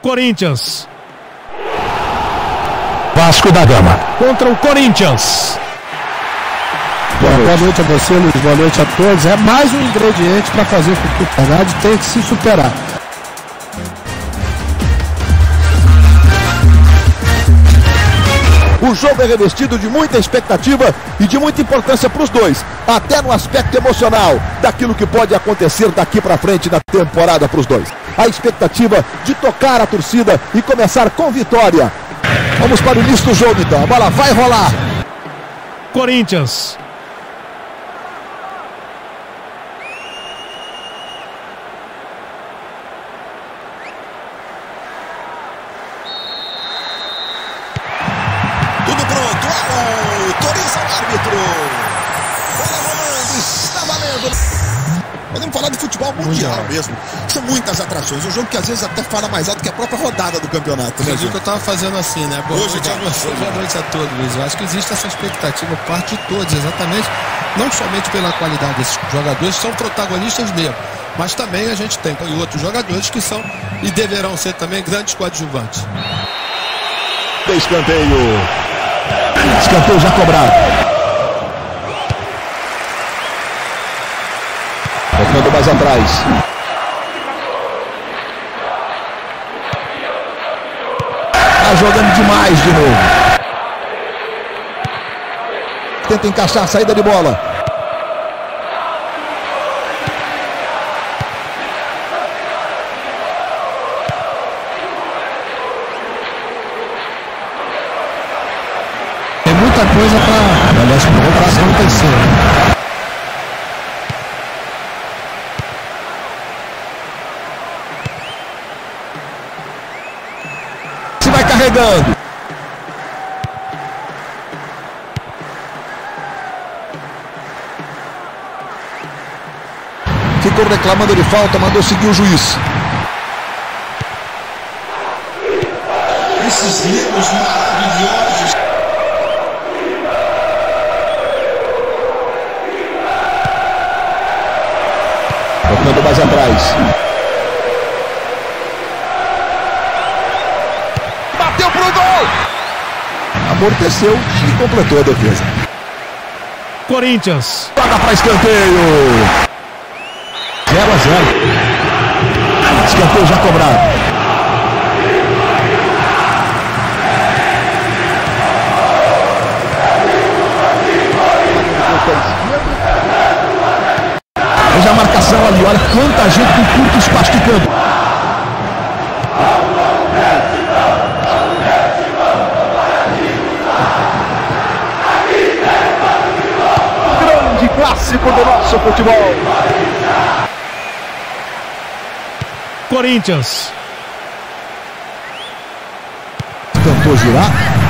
Corinthians. Vasco da Gama Contra o Corinthians. Boa noite a você, Luiz. Boa noite a todos. É mais um ingrediente para fazer com que o Canade tenha que se superar. O jogo é revestido de muita expectativa e de muita importância para os dois, até no aspecto emocional, daquilo que pode acontecer daqui para frente na temporada para os dois. A expectativa de tocar a torcida e começar com vitória. Vamos para o início do jogo então, a bola vai rolar. Corinthians. Tudo pronto, autoriza o árbitro. Bola rolando, está valendo. Podemos falar de futebol mundial mesmo. São muitas atrações. Um jogo que às vezes até fala mais alto que a própria rodada do campeonato. Você viu que eu estava fazendo assim, né? Boa Hoje noite a você, boa noite a todos, Luiz. Eu acho que existe essa expectativa por parte de todos, exatamente. Não somente pela qualidade desses jogadores, que são protagonistas mesmo. Mas também a gente tem outros jogadores que são e deverão ser também grandes coadjuvantes. Escanteio. Escanteio já cobrado. Tocando mais atrás. Tá jogando demais de novo. Tenta encaixar a saída de bola. Tem muita coisa para acontecer. Se vai carregando. Ficou reclamando de falta, mandou seguir o juiz. Esses erros maravilhosos. Tocando mais atrás. Bateu pro gol! Amorteceu e completou a defesa. Corinthians. Joga para escanteio. 0-0. Escanteio já cobrado. Veja a marcação ali, olha quanta gente com curto espaço de campo. Grande clássico do nosso futebol. Corinthians. Tentou girar.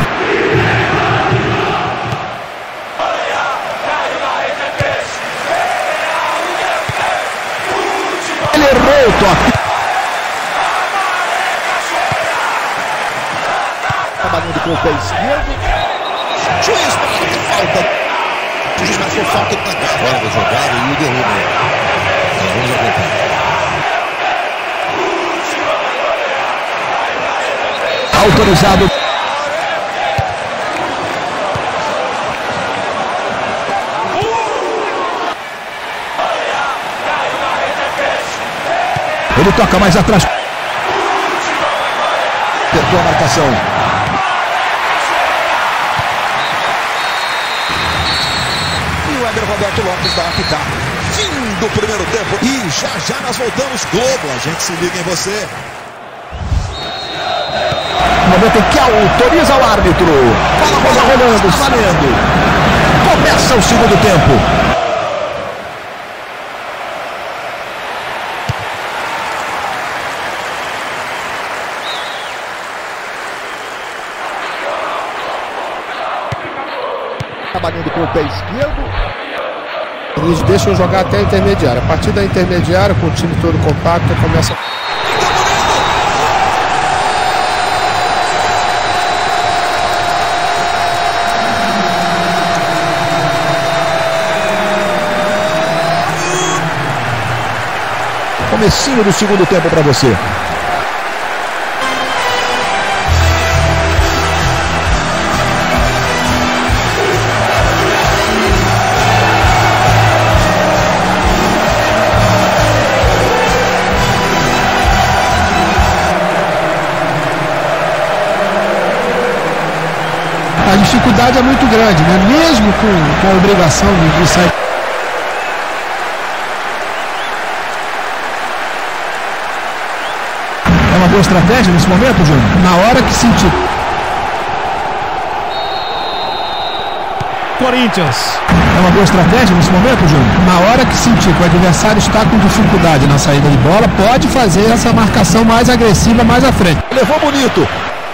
Ele errou o toque. Trabalhando com o pé esquerdo. Juiz marca falta. O juiz marcou falta fora da jogada e o derruba. Vamos acompanhar. Autorizado. Ele toca mais atrás. Apertou a marcação. E o Éder Roberto Lopes vai apitar. Fim do primeiro tempo. E já nós voltamos. Globo, a gente se liga em você. Momento em que autoriza o árbitro. Bola rolando, valendo. Começa o segundo tempo. Trabalhando com o pé esquerdo. Eles deixam jogar até a intermediária. A partir da intermediária, com o time todo compacto, começa. Comecinho do segundo tempo para você. dificuldade é muito grande, né? Mesmo com a obrigação de sair. É uma boa estratégia nesse momento, Júnior? Na hora que sentir. Corinthians. É uma boa estratégia nesse momento, Júnior? Na hora que sentir que o adversário está com dificuldade na saída de bola, pode fazer essa marcação mais agressiva mais à frente. Levou bonito.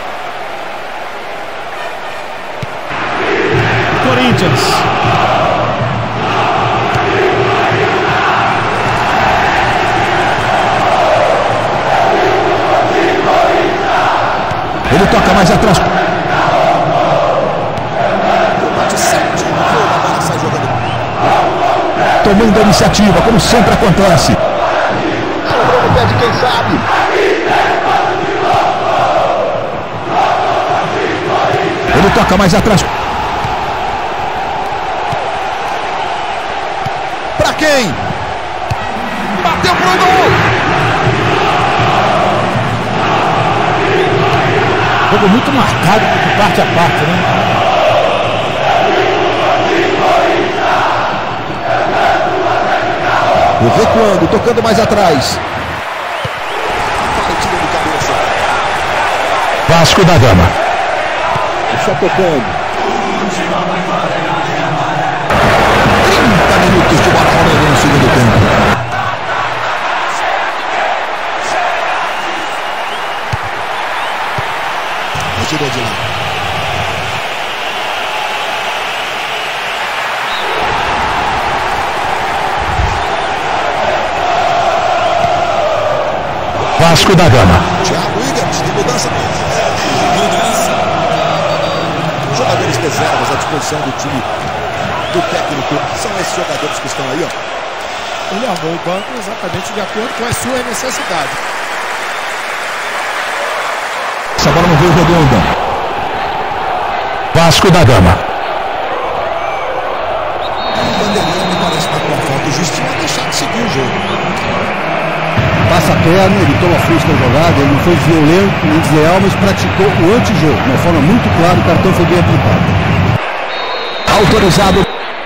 Corinthians. Ele toca mais atrás. Tomando a iniciativa, como sempre acontece. O pé de quem sabe. Ele toca mais atrás. Pra quem? Bateu pro gol. Jogo muito marcado de parte a parte, né? O recuando, tocando mais atrás. Vasco da Gama. Só tocando. 30 minutos de bola rolando no segundo tempo. Tirou de lá. Vasco da Gama. Thiago Igor, de mudança. Jogadores reservas à disposição do time do técnico. São esses jogadores que estão aí, ó. Ele armou o banco exatamente de acordo com as suas necessidades. Essa bola não veio redonda. Vasco da Gama. O Vanderlei me parece estar com a falta justa, vai deixar de seguir o jogo. Passa a perna, ele toma frente da jogada, ele não foi violento, nem desleal, mas praticou o antijogo. De uma forma muito clara, o cartão foi bem aplicado. Autorizado.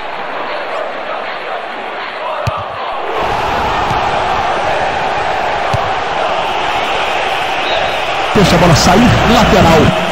Deixa a bola sair, lateral.